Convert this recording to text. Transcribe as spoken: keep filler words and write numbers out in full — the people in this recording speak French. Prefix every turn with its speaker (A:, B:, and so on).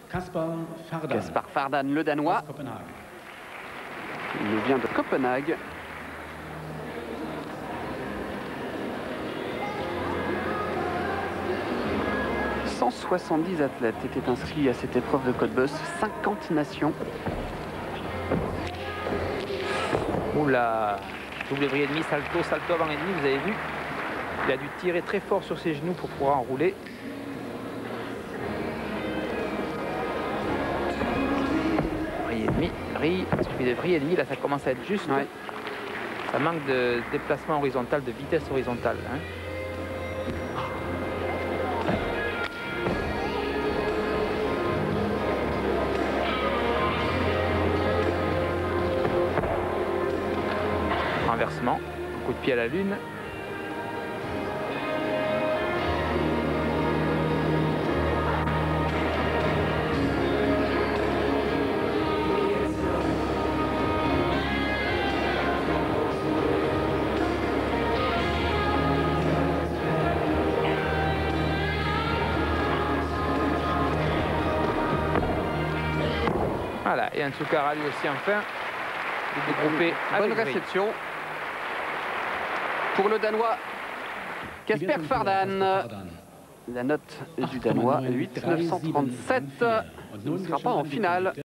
A: Kaspar Fardan, le Danois. Il vient de Copenhague. cent soixante-dix athlètes étaient inscrits à cette épreuve de Cottbus, cinquante nations.
B: Oula, double vrille et demi, salto, salto avant et demi, vous avez vu. Il a dû tirer très fort sur ses genoux pour pouvoir enrouler. Vrille et demi, vrille, il suffit de vrille et demi, là ça commence à être juste.
A: Ouais.
B: Ça manque de déplacement horizontal, de vitesse horizontale. Hein. Renversement, coup de pied à la lune. Voilà, et un Tsoukaras lui aussi enfin. Il est groupé.
A: Bonne réception pour le Danois Kaspar Fardan. La note du Danois, huit neuf cent trente-sept. Il ne sera pas en finale.